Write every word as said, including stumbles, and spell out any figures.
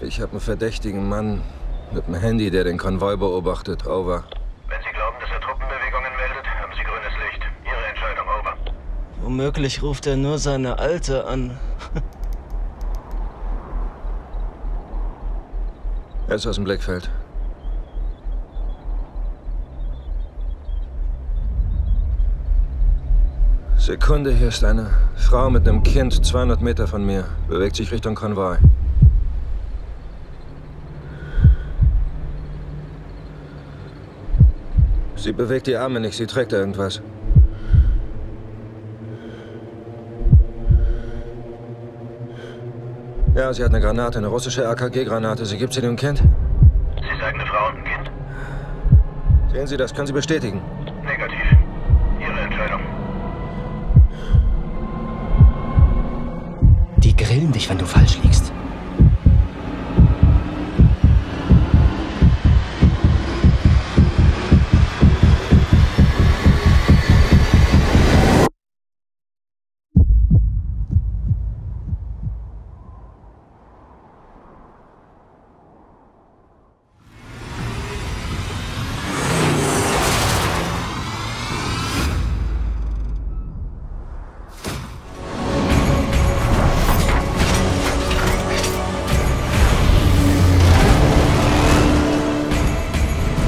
Ich habe einen verdächtigen Mann mit einem Handy, der den Konvoi beobachtet. Over. Wenn Sie glauben, dass er Truppenbewegungen meldet, haben Sie grünes Licht. Ihre Entscheidung, over. Womöglich ruft er nur seine Alte an. Er ist aus dem Blickfeld. Sekunde, hier ist eine Frau mit einem Kind, zweihundert Meter von mir. Bewegt sich Richtung Konvoi. Sie bewegt die Arme nicht, sie trägt irgendwas. Ja, sie hat eine Granate, eine russische R K G-Granate. Sie gibt sie dem Kind? Sie sagen, eine Frau und ein Kind? Sehen Sie das? Können Sie bestätigen? Negativ. Ihre Entscheidung. Die grillen dich, wenn du falsch liegst.